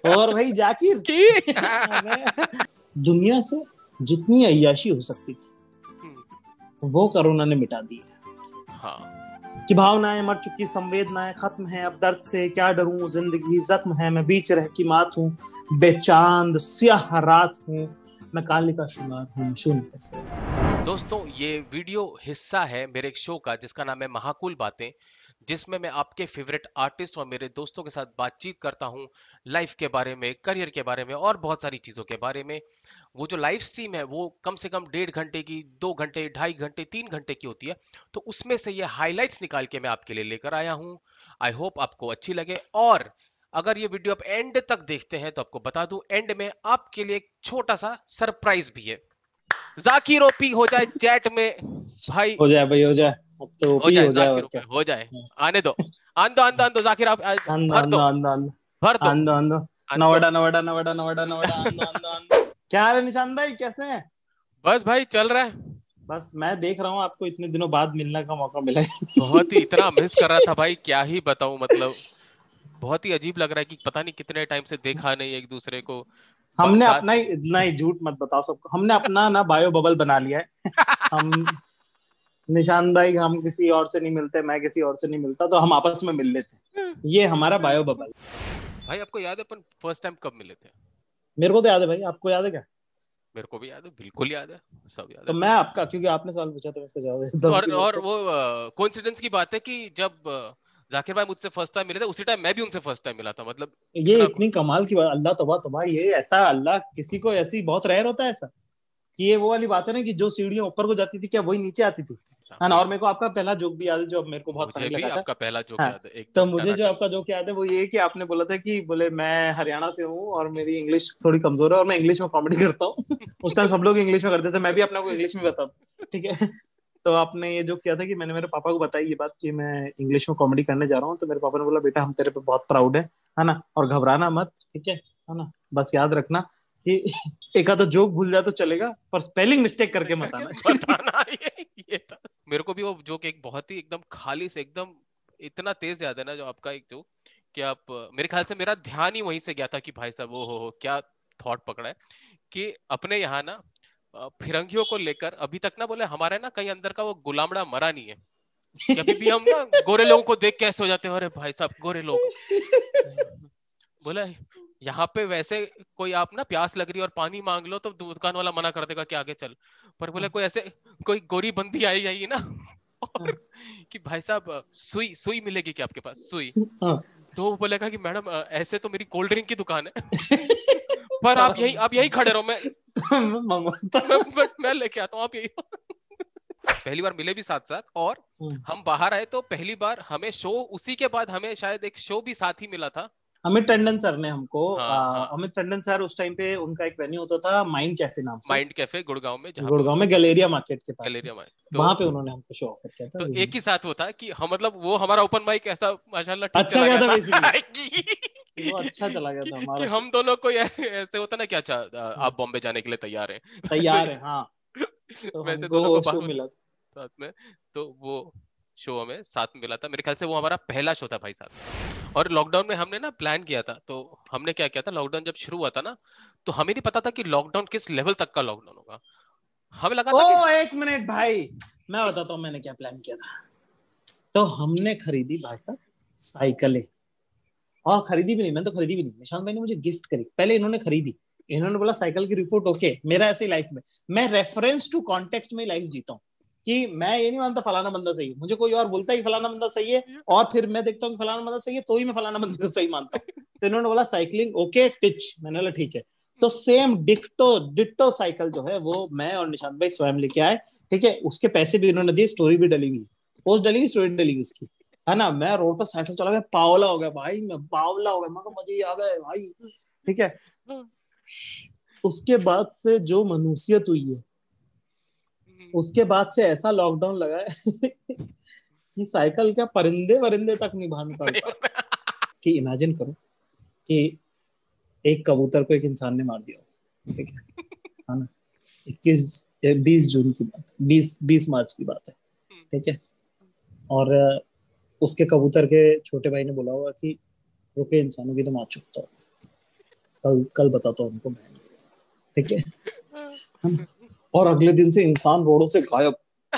और भाई जाकिर की दुनिया से जितनी अय्याशी हो सकती थी वो कोरोना ने मिटा दी है। हाँ कि भावनाएं मर चुकी, संवेदनाएं खत्म है, अब दर्द से क्या डरूं, जिंदगी जख्म है, मैं बीच रह की मात हूँ, बेचांद स्याह रात हूँ, मैं काली का शुमार हूँ, शून्य से। दोस्तों, ये वीडियो हिस्सा है मेरे एक शो का जिसका नाम है महाकुल बातें, जिसमें मैं आपके फेवरेट आर्टिस्ट और मेरे दोस्तों के साथ बातचीत करता हूँ लाइफ के बारे में, करियर के बारे में और बहुत सारी चीज़ों के बारे में। वो जो लाइव स्ट्रीम है वो कम से कम 1.5 घंटे की, 2 घंटे, 2.5 घंटे, 3 घंटे की होती है। तो उसमें से ये हाइलाइट्स निकाल के मैं आपके लिए लेकर आया हूँ। आई होप आपको अच्छी लगे। और अगर ये वीडियो आप एंड तक देखते हैं तो आपको बता दूं, एंड में आपके लिए एक छोटा सा सरप्राइज भी है। जाकिर ओपी हो जाए चैट में भाई, हो जाए भाई, हो जाए, अब तो हो ओपी जाए हो जाए जाकिर और क्या। ओपी हो जाए। आने दो, आन दो जाकिर, आप अंदो भर दो, अंदो अंदो अंदो भर दो, अंदो अंदो आन दो। नोएडा नोएडा नोएडा नोएडा नोएडा अंदो अंदो अंदो। क्या हाल है निशान भाई, कैसे हैं? बस भाई चल रहा है। बस मैं देख रहा हूँ आपको इतने दिनों बाद मिलने का मौका मिला है। बहुत ही इतना मिस कर रहा था भाई, क्या ही बताऊं, मतलब बहुत ही अजीब लग रहा है कि पता नहीं कितने टाइम से देखा नहीं एक दूसरे को। हमने साथ अपना ही, नहीं झूठ मत बताओ सबको, हमने अपना ना बायो बबल बना लिया है। हम निशान भाई, हम किसी और से नहीं मिलते, मैं किसी और से नहीं मिलता, तो हम आपस में मिल लेते। ये हमारा बायो बबल। भाई आपको याद है अपन फर्स्ट टाइम कब मिले थे? मेरे को तो याद है भाई, आपको याद है क्या? मेरे को भी याद है, बिल्कुल याद है, सब याद तो है मैं भाई। आपका, क्योंकि आपने सवाल पूछा तो मैं इसका जवाब देता हूँ कि मेरे और को। वो कोइंसिडेंस की बात है कि जब जाकिर भाई मुझसे फर्स्ट टाइम मिले थे उसी टाइम मैं भी उनसे फर्स्ट टाइम मिला था, मतलब ये इतना इतनी कमाल की बात, अल्लाह तौबा तौबा, ये ऐसा अल्लाह किसी को ऐसी बहुत रेयर होता है ऐसा, कि ये वो वाली बात है ना कि जो सीढ़ियां ऊपर को जाती थी क्या वही नीचे आती थी। हाँ, हाँ ना, और बिल्कुल। मेरे को आपका पहला जोक भी याद है जो अब मेरे को बहुत मुझे फनी भी लगा था। आपका पहला जोक हाँ, याद है, तो एकदम मुझे जो टनाटन। आपका जोक याद है वो ये है कि आपने बोला था कि बोले मैं हरियाणा से हूँ और मेरी इंग्लिश थोड़ी कमजोर है और मैं इंग्लिश में कॉमेडी करता हूँ। उस टाइम सब लोग इंग्लिश में करते थे, मैं भी अपने को इंग्लिश में बताता, ठीक है। तो आपने ये जो किया था कि मैंने मेरे पापा को बताई ये बात कि मैं इंग्लिश में कॉमेडी करने जा रहा हूँ, तो मेरे पापा ने बोला बेटा हम तेरे पे बहुत प्राउड है ना, और घबराना मत, ठीक है ना, बस याद रखना कि एक आधा जोक भूल जाए तो चलेगा पर स्पेलिंग मिस्टेक करके मत करके आना। बताना, ये था। मेरे को भी वो जोक एक बहुत ही एकदम खाली से एकदम इतना तेज याद है ना, जो आपका एक जोक, कि आप मेरे ख्याल से मेरा ध्यान ही वहीं से गया था कि भाई साहब वो हो क्या थॉट पकड़ा है कि अपने यहाँ ना फिरंगियों को लेकर अभी तक ना, बोले हमारे ना कहीं अंदर का वो गुलामड़ा मरा नहीं है, कि अभी भी हम ना गोरे लोगों को देख के ऐसे हो जाते हैं, अरे भाई साहब गोरे लोग। बोले यहाँ पे वैसे कोई आप ना प्यास लग रही है और पानी मांग लो तो दुकान वाला मना कर देगा कि आगे चल, पर बोले कोई ऐसे कोई गोरी बंदी आई जाएगी ना और कि भाई साहब सुई सुई मिलेगी क्या आपके पास सुई, हाँ। तो वो बोलेगा कि मैडम ऐसे तो मेरी कोल्ड ड्रिंक की दुकान है पर पर आप यही खड़े रहो, मंगवाता। मैं लेके आता हूँ, आप यही पहली बार मिले भी साथ साथ, और हम्म। हम बाहर आए तो पहली बार हमें शो, उसी के बाद हमें शायद एक शो भी साथ ही मिला था। अमित टंडन सर ने हमको, हाँ हाँ, अमित टंडन सर उस टाइम पे उनका एक वेन्यू होता था माइंड कैफे नाम से, माइंड कैफे गुड़गांव में, जहाँ पे वो गुड़गांव शो में गैलेरिया मार्केट के पास में, गैलेरिया में, वहां पे उन्होंने हमको शो ऑफर किया था। तो एक ही साथ वो था कि हम, मतलब वो हमारा ओपन माइक ऐसा माशाल्लाह ठीक अच्छा चला गया गया था था बेसिकली, कि, वो अच्छा चला गया था कि हमारा शो। हम दोनों को ऐसे होता ना कि अच्छा आप बॉम्बे जाने के लिए तैयार हैं तैयार है हाँ, तो वैसे हमको दोनों को वो शो मिला था। साथ में, तो वो शो हमें साथ में मिला था। मेरे ख्याल से वो हमारा पहला शो था भाई साहब। और लॉकडाउन में हमने ना प्लान किया था, तो हमने क्या किया था, लॉकडाउन जब शुरू हुआ था ना, तो हमें नहीं पता था कि लॉकडाउन किस लेवल तक का लॉकडाउन होगा। हमें लगा ओ था कि एक मिनट भाई, मैं बताता हूँ मैंने क्या प्लान किया था। तो हमने खरीदी भाई साहब साइकिलें, और खरीदी भी नहीं, मैंने तो खरीदी भी नहीं, निशांत भाई ने मुझे गिफ्ट करी, पहले इन्होंने खरीदी, इन्होंने बोला साइकिल की रिपोर्ट ओके, मेरा ऐसे ही लाइफ में, मैं रेफरेंस टू कॉन्टेक्स्ट में लाइफ जीता हूँ, कि मैं ये नहीं मानता फलाना बंदा सही है, मुझे कोई और बोलता है कि फलाना बंदा सही है, और फिर मैं देखता हूँ कि फलाना बंदा सही है तो ही मैं फलाना बंदे को सही मानता हूँ। तो इन्होंने बोला साइकिलिंग ओके टिच, मैंने बोला ठीक है। तो सेम डिक्टो डिट्टो साइकिल जो है वो मैं और निशांत भाई स्वयं लेके आए, ठीक है, उसके पैसे भी इन्होंने दिए, स्टोरी भी डली हुई, पोस्ट डली हुई, स्टोरी डली हुई उसकी, है ना। मैं रोड पर साइकिल चला गया, पावला हो गया भाई, मैं बावला हो गया, मैं मजे ही आ गए भाई, ठीक है। उसके बाद से जो मनुष्यत हुई है, उसके बाद से ऐसा लॉकडाउन लगा है कि साइकिल क्या परिंदे वरिंदे तक नहीं बाहर निकल पा रहे। कि इमेजिन करो कि एक कबूतर को एक इंसान ने मार दिया, ठीक है ना, 20 जून की बात, 20 मार्च की बात है, ठीक है। और उसके कबूतर के छोटे भाई ने बोला होगा कि रुके इंसानों की तो मार चुकता हो, कल कल बताता हूँ उनको, ठीक है। और अगले दिन से इंसान रोडों से गायब।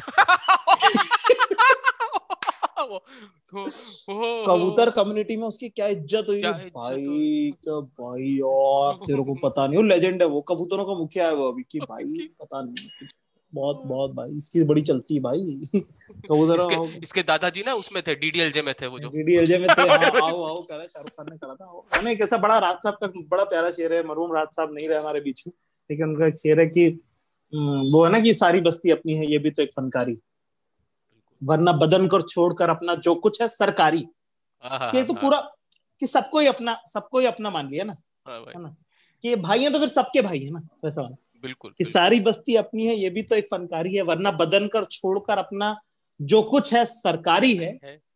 कबूतर कम्युनिटी में उसकी क्या इज्जत हुई है भाई, क्या भाई यार, तेरे को पता नहीं, वो लेजेंड है, वो कबूतरों का मुखिया है वो अभी की भाई, पता नहीं, बहुत बहुत भाई इसकी बड़ी चलती है भाई। कबूतरों इसके दादाजी ना उसमें थे, डीडीएलजे में थे, वो जो डीडीएलजे में थे। हाँ, आओ आओ कह रहे, शाहरुख खान ने कहा था। मैंने एक ऐसा बड़ा, राज साहब का बड़ा प्यारा शेर है, मरहूम राज साहब नहीं रहे हमारे बीच में, लेकिन उनका एक शेर है कि वो है ना कि सारी बस्ती अपनी है, ये भी तो एक फनकारी, वरना बदन कर छोड़कर अपना जो कुछ है सरकारी। कि तो पूरा कि सबको ही अपना मान लिया ना, है ना, कि भाई है तो फिर सबके भाई है ना, वैसा वाला। बिल्कुल, कि सारी बस्ती अपनी है, ये भी तो एक फनकारी है, वरना बदन कर छोड़कर अपना जो कुछ है सरकारी है,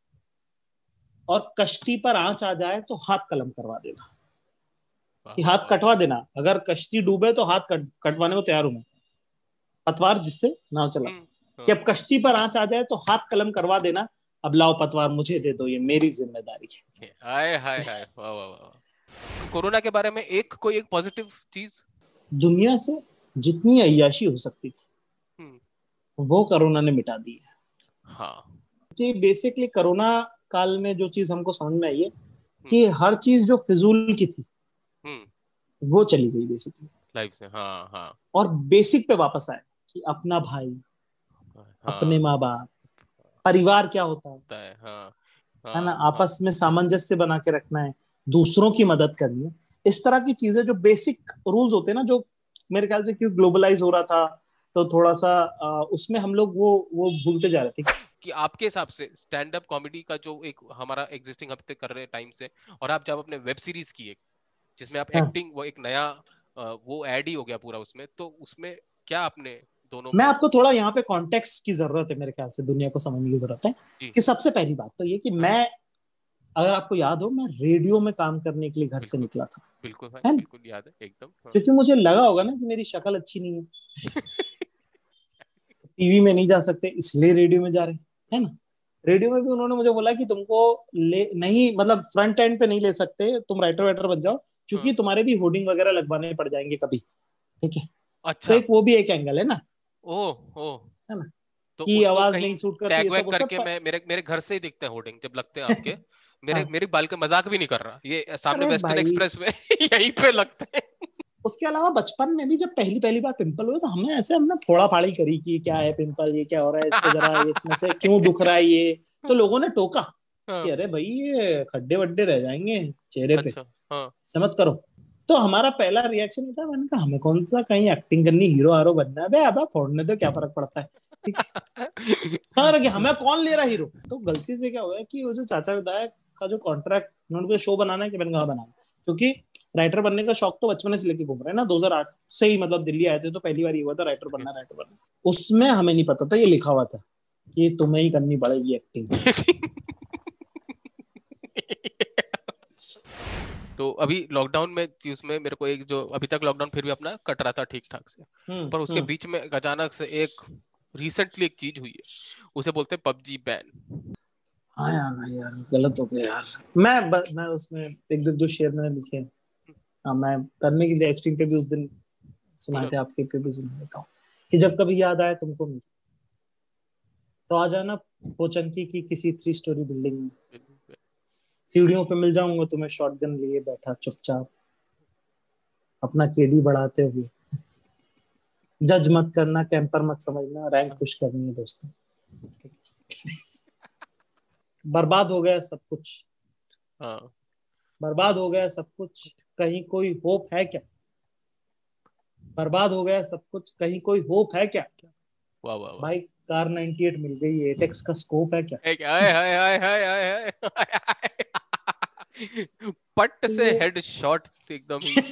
और कश्ती पर आंच आ जाए तो हाथ कलम करवा देना। कि हाथ कटवा देना, अगर कश्ती डूबे तो हाथ कटवाने को तैयार हूं मैं, पतवार जिससे नाव चला, कि अब कश्ती पर आंच आ जाए तो हाथ कलम करवा देना, अब लाओ पतवार मुझे दे दो, ये मेरी जिम्मेदारी है। हाय हाय हाय, वाह वाह वाह। कोरोना के बारे में कोई एक पॉजिटिव चीज, दुनिया से जितनी अय्याशी हो सकती थी वो कोरोना ने मिटा दी है। हाँ, कि बेसिकली कोरोना काल में जो चीज हमको समझ में आई है कि हर चीज जो फिजूल की थी वो चली गई बेसिकली लाइफ से। हाँ हाँ, और बेसिक पे वापस आए कि अपना भाई, अपने माँ बाप, परिवार क्या होता है, हाँ, है ना, हाँ, आपस में सामंजस्य बना के रखना है, दूसरों की मदद करनी है, इस तरह की चीजें जो बेसिक रूल्स होते हैं ना, जो मेरे ख्याल से क्यों ग्लोबलाइज हो रहा था तो थोड़ा सा उसमें हम लोग वो भूलते जा रहे थे। कि आपके हिसाब से स्टैंड अप कॉमेडी का जो एक हमारा एग्जिस्टिंग अब तक कर रहे टाइम से, और आप जब अपने वेब सीरीज की एक जिसमें आप एक्टिंग, वो एक नया वो ऐड ही हो गया पूरा उसमें, तो उसमें क्या आपने दोनों मैं में? आपको थोड़ा यहाँ पे कॉन्टेक्स्ट की जरूरत है, मेरे ख्याल से दुनिया को समझने की जरूरत है। कि सबसे पहली बात तो ये कि मैं, अगर आपको याद हो, मैं रेडियो में काम करने के लिए घर से निकला था। बिल्कुल भाई, है ना, बिल्कुल याद है एकदम। क्योंकि मुझे लगा होगा ना कि मेरी शक्ल अच्छी नहीं है, टीवी में नहीं जा सकते, इसलिए रेडियो में जा रहे हैं, है ना। रेडियो में भी उन्होंने मुझे बोला कि तुमको ले नहीं, मतलब फ्रंट एंड पे नहीं ले सकते, तुम राइटर वाइटर बन जाओ, क्योंकि तुम्हारे भी होर्डिंग वगैरह लगवाने पड़ जाएंगे कभी, ठीक है। तो अच्छा, एक वो भी एक एंगल है ना, ओ है ना, तो कि उनको आवाज कहीं नहीं सूट करती, टैग ये वैग सब वो सब करके मैं, मेरे घर से ही दिखते हैं होर्डिंग जब लगते हैं आपके। हाँ। मेरी बाल का मजाक भी नहीं कर रहा, ये सामने अरे वेस्टर्न भाई, एक्सप्रेस में यहीं पे लगते हैं। उसके अलावा बचपन में भी जब पहली पहली बार पिंपल हुए तो हमने ऐसे हमने फोड़ा फाड़ी करी कि क्या है पिंपल, ये क्या हो रहा है, इसको जरा इसमें से क्यों दुख रहा है ये, तो लोगों ने टोका कि अरे भाई ये खड्डे वड्डे रह जाएंगे चेहरे पे, अच्छा, हाँ, ऐसा मत करो। तो हमारा पहला रिएक्शन था, मैंने कहा हमें कौन सा कहीं एक्टिंग करनी, हीरो हारो बनना है, बे अब फोड़ने दो, क्या फर्क पड़ता है, ठीक है। हाँ, कि हमें कौन ले रहा हीरो। तो गलती से क्या हुआ है कि वो जो चाचा विधायक का जो कॉन्ट्रैक्ट, उन्होंने शो बनाना है कि मैंने कहा बनाना, क्योंकि राइटर बनने का शौक तो बचपन से लेके घूम रहे हैं ना, 2008 से ही, मतलब दिल्ली आए थे तो पहली बार ये हुआ था राइटर बनना, राइटर बनना। उसमें हमें नहीं पता था, ये लिखा हुआ था कि तुम्हें ही करनी पड़ेगी एक्टिंग। तो अभी लॉकडाउन में उसमें मेरे को एक, जो अभी तक लॉकडाउन फिर भी अपना कट रहा था ठीक ठाक से, पर उसके बीच में अचानक से एक रिसेंटली एक चीज हुई है, उसे बोलते हैं पबजी बैन। हाँ यार, भाई यार गलत हो गया यार। मैं उसमें एक दो शेर मैंने लिखे हैं। हाँ, मैं तन्मय की लाइव स्ट्रीम पे भी उस दिन सुनाए थे, आपके पे भी सुना देता हूँ कि जब कभी याद आए तुमको मेरी, तो आ जाना पोचंकी की किसी 3 स्टोरी बिल्डिंग में, सीढ़ियों पे मिल जाऊंगा तुम्हें शॉटगन लिए बैठा चुपचाप, अपना केडी बढ़ाते हुए। जज मत करना, कैंपर मत समझना, रैंक पुश करनी है दोस्तों। बर्बाद हो गया सब कुछ, हाँ, बर्बाद हो गया सब कुछ, कहीं कोई होप है क्या, बर्बाद हो गया सब कुछ, कहीं कोई होप है क्या, वाह वाह वाह, भाई कार 98 मिल गई, एटेक्स का स्कोप है क्या। हाय हाय हाय हाय हाय हाय, पट से हेड शॉट एकदम ही।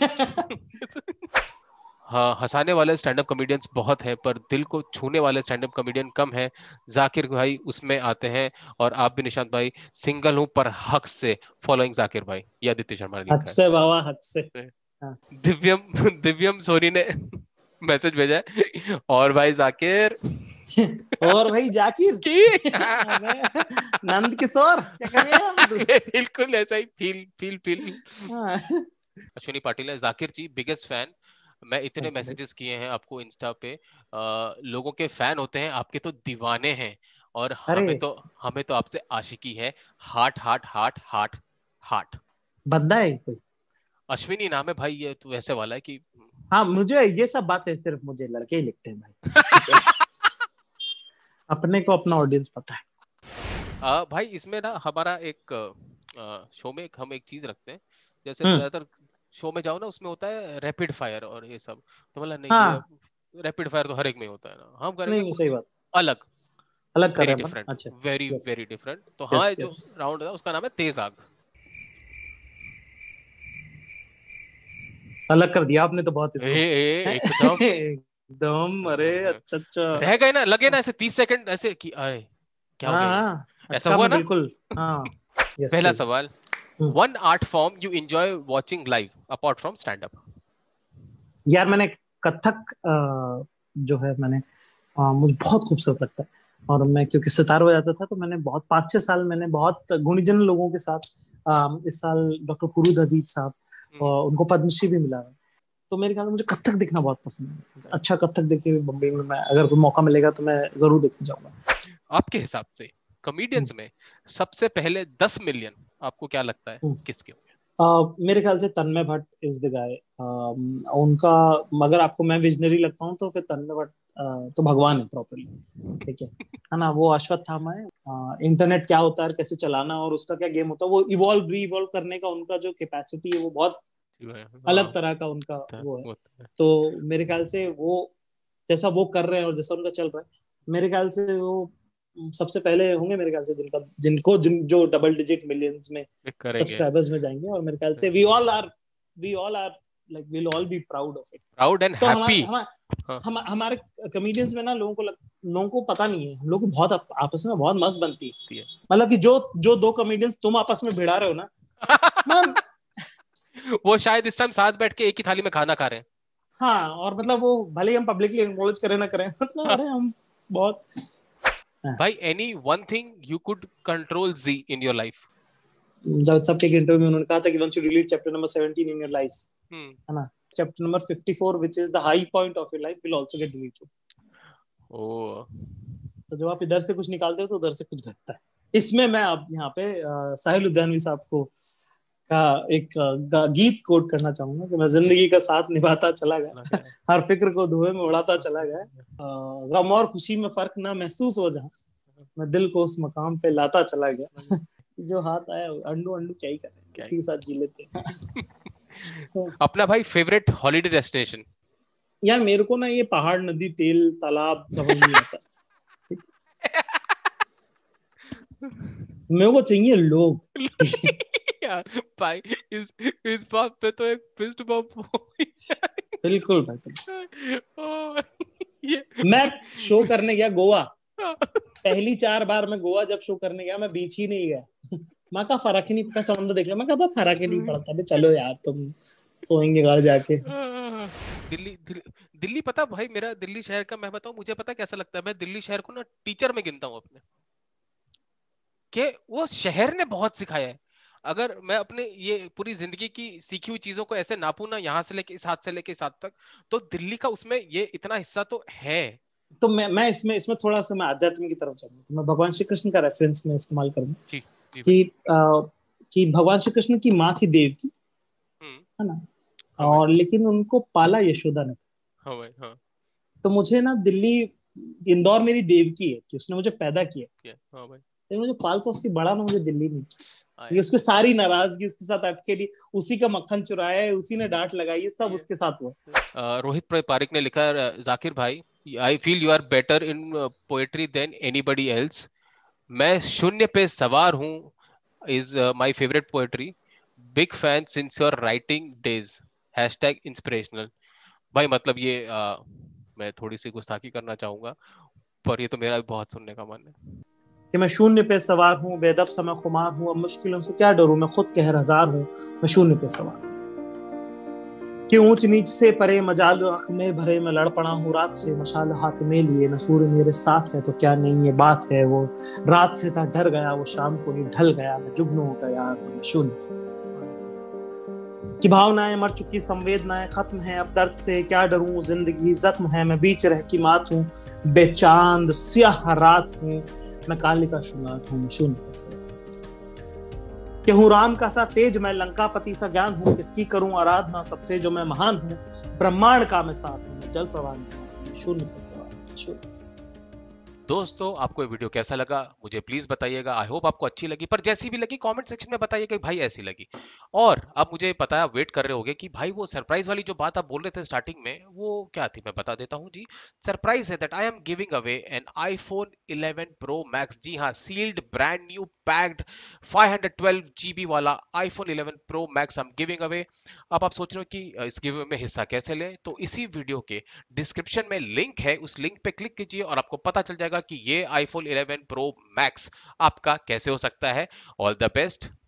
हाँ, हंसाने वाले स्टैंड अप कॉमेडियंस बहुत हैं, पर दिल को छूने वाले स्टैंड अप कॉमेडियन कम है। जाकिर भाई उसमें आते हैं, और आप भी निशांत भाई। सिंगल हूं पर हक से फॉलोइंग जाकिर भाई, ये आदित्य शर्मा ने हक लिखा से बाबा, हक से। है। हाँ। दिव्यम दिव्यम सोनी ने मैसेज भेजा है, और भाई जाकिर और भाई जाकिर की अबे, नंद किशोर क्या कर रहे हैं आप। बिल्कुल ऐसा ही फील फील फील। हाँ। अश्विनी पाटिल है। Zakir ji biggest fan. मैं इतने Thank you, भाई। मैसेजेस किए हैं आपको इंस्टा पे, लोगों के फैन होते हैं, आपके तो दीवाने हैं, और अरे हमें तो आपसे आशिकी है। Heart heart heart heart heart. बंदा है कोई। अश्विनी नाम है भाई, ये तो वैसे वाला है कि हाँ, मुझे ये सब बातें सिर्फ मुझे लड़के ही लिखते हैं भाई, ठीक है। अपने को अपना ऑडियंस पता है। भाई इसमें ना हमारा एक शो में हम एक चीज रखते हैं, जैसे हम्म। ज्यादातर शो में जाओ ना, उसमें होता है रैपिड फायर और ये सब, तो बोला नहीं ये हाँ। रैपिड फायर तो हर एक में होता है ना, हम करेंगे नहीं, सही कुछ बात। अलग, अलग कर वेरी रहे हैं अपन। डिफरेंट, अच्छा। Very yes. Very different. तो हाँ, यस जो यस। राउंड है उसका नाम है तेज आग। अलग कर दिया आपने तो बहुत इसको। एकदम एकदम, अरे अच्छा अच्छा। रह गए ना, लगे ना ऐसे 30 सेकंड ऐसे कि अरे क्या हो हाँ गया ये, हाँ, ऐसा अटका हुआ मैं ना। बिल्कुल। हाँ। यस पहला प्लीज। सवाल, one art form you enjoy watching live apart from stand up. यार मैंने कथक जो है मैंने मुझे बहुत खूबसूरत लगता है। और मैं क्योंकि सितार बजाता था तो मैंने बहुत 5-6 साल मैंने बहुत गुणीजन लोगों के साथ इस साल डॉक्टर फुरूद हदीज साहब और उनको पद्मश्री भी मिला है। तो मेरे ख्याल में मुझे कथक देखना बहुत पसंद है। अच्छा कथक देखिए बम्बई में, मैं अगर कोई मौका मिलेगा तो मैं जरूर देखने जाऊंगा। आपके हिसाब से कॉमेडियंस में सबसे पहले 10 मिलियन आपको क्या लगता है किसके होंगे? मेरे ख्याल से Tanmay Bhat is the guy. उनका, मगर आपको मैं विजनरी लगता हूँ तो फिर तन्मय भट्ट तो भगवान है प्रॉपरली। ठीक है ना, वो अश्वत्थामा है। इंटरनेट क्या होता है, कैसे चलाना और उसका क्या गेम होता है, वो इवॉल्व री इवॉल्व करने का उनका जो कैपेसिटी है वो बहुत अलग हाँ, तरह का उनका होता है, वो है। होता है। तो मेरे ख्याल से वो जैसा वो कर रहे हैं और जैसा उनका चल रहा है, मेरे ख्याल से वो सबसे पहले होंगे मेरे ख्याल से, जो डबल डिजिट मिलियंस में ये करेंगे, सब्सक्राइबर्स में जाएंगे। और मेरे ख्याल से we all are like will all be proud of it. Proud and तो हैप्पी। हाँ, हमारे कॉमेडियंस में ना लोगों को पता नहीं है, हम लोग की बहुत आपस में बहुत मस्त बनती है। मतलब कि जो दो कॉमेडियंस तुम आपस में भिड़ा रहे हो ना, मतलब वो शायद इस टाइम साथ बैठ के एक ही थाली में खाना खा रहे हाँ, और मतलब वो भले ही हम पब्लिकली एक्नॉलेज करें ना करें, मतलब हैं। अरे हम बहुत। हाँ। भाई any one thing you could control जी इन योर लाइफ। जब सबके इंटरव्यू में उन्होंने कहा था कि once you release chapter number 17 in your life, हम्म। है ना, chapter number 54 which is the high point of your life will also get deleted. ओ, तो जब आप इधर से कुछ निकालते हो तो उधर से कुछ घटता है। इसमें मैं अब यहाँ पे साहिल लुधियानवी साहब को का एक गीत कोट करना चाहूंगा कि मैं जिंदगी का साथ निभाता चला गया, हर फिक्र को धुएं में उड़ाता चला गया, गम और खुशी में फर्क ना महसूस हो जहाँ, मैं दिल को उस मकाम पे लाता चला गया। जो हाथ आया अंडू अंडू क्या ही करें, क्या इसी के साथ जी लेते हैं। तो अपना भाई फेवरेट हॉलीडे डेस्टिनेशन? यार मेरे को ना ये पहाड़ नदी तेल तालाब समझ नहीं आता। मेरे को चाहिए लोग। यार भाई, इस बात पे तो एक फिस्ट बम्प हो बिल्कुल भाई। ओ, ये मैं शो करने गया गोवा, पहली 4 बार मैं गोवा जब शो करने गया मैं बीच ही नहीं गया। मैं कहा फर्क ही नहीं पड़ता, समुद्र देख लो, मैं कहा फर्क ही नहीं पड़ता बे, चलो यार तुम सोएंगे घर जाके। दिल्ली दिल्ली दिल्ली पता भाई, मेरा दिल्ली शहर का मैं बताऊं, मुझे पता कैसा लगता है, मैं दिल्ली शहर को ना टीचर में गिनता हूं अपने, कि वो शहर ने बहुत सिखाया है। अगर मैं अपने ये पूरी जिंदगी की सीखी हुई चीजों को ऐसे नापू ना, यहाँ से लेके इस हाथ से लेके इस हाथ तक, तो दिल्ली का उसमें ये इतना हिस्सा तो है। तो मैं इसमें इसमें थोड़ा सा मैं आध्यात्म की तरफ जाऊंगा, तो मैं भगवान श्री कृष्ण का रेफरेंस में इस्तेमाल करूंगा जी जी भाई। कि कि भगवान श्री कृष्ण की माँ थी देवकी, हम्म। है ना, हाँ भाई, और लेकिन उनको पाला यशोदा ने। हाँ भाई, हाँ। तो मुझे ना दिल्ली, इंदौर मेरी देवकी है कि उसने मुझे पैदा किया, हाँ भाई, लेकिन मुझे पाल पोस के बड़ा ना मुझे दिल्ली नहीं किया। आए। उसकी सारी नाराजगी उसके साथ अटकेली, उसी का मक्खन चुराया है, उसी ने डांट लगाई है, सब उसके साथ हुआ। रोहित पारिक ने लिखा है, जाकिर भाई I feel you are better in poetry than anybody else. मैं शून्य पे सवार हूँ is my favourite poetry. Big fan since your writing days. Hashtag inspirational. भाई मतलब ये मैं थोड़ी सी गुस्ताखी करना चाहूंगा, पर ये तो मेरा भी बहुत सुनने का मन है। कि मैं शून्य पे सवार हूँ, बेदब सा मैं खुमार हूँ, अब मुश्किलों से क्या डरूं, मैं खुद कहर हजार हूँ, मैं शून्य पे सवार हूँ। कि ऊंच नीच से परे मजाल आँख में भरे मैं लड़ पड़ा हूँ रात से, मशाल हाथ में लिए न सूर्य मेरे साथ है तो क्या नहीं ये बात है, वो रात से था डर गया, वो शाम को ही ढल गया, मैं जुगनू हो गया, मैं शून्य। कि भावनाएं मर चुकी, संवेदनाएं खत्म है, अब दर्द से क्या डरूं, जिंदगी जख्म है, मैं बीच रह की मात हूँ, बेचांद स्याह रात हूँ, मैं काले का शुमार हूँ, शून्य से कि हूँ राम का सा तेज, मैं लंकापति सा ज्ञान हूँ, किसकी करूं आराधना, सबसे जो मैं महान हूँ, ब्रह्मांड का मैं साथ हूँ, मैं जल प्रवाह में शून्य पे सवार, शून्य पे सवार। दोस्तों आपको ये वीडियो कैसा लगा मुझे प्लीज बताइएगा। आई होप आपको अच्छी लगी, पर जैसी भी लगी कमेंट सेक्शन में बताइएगा कि भाई ऐसी लगी। और अब मुझे पता है आप वेट कर रहे होगे कि भाई वो सरप्राइज वाली जो बात आप बोल रहे थे स्टार्टिंग में वो क्या थी, मैं बता देता हूँ जी। सरप्राइज है that I am giving away an iPhone 11 pro max. जी हाँ, sealed brand new packed 512 GB वाला iPhone 11 pro max I am giving away. अब आप सोच रहे हो कि इस गिव में हिस्सा कैसे लें, तो इसी वीडियो के डिस्क्रिप्शन में लिंक है, उस लिंक पे क्लिक कीजिए और आपको पता चल जाएगा कि ये आईफोन 11 प्रो मैक्स आपका कैसे हो सकता है। All the best.